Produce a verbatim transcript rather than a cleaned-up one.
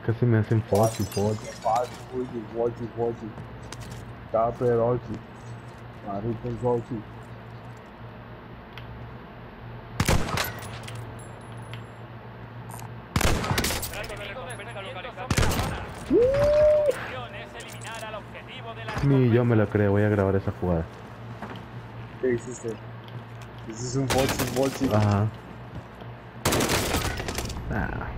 Casi me hacen fácil, fácil. Fácil, fácil, fácil, fácil. Café, fácil. Marito, fácil. Ni yo me la creo, voy a grabar esa jugada. ¿Qué hiciste? Hiciste un fácil, fácil. Ajá. Ah.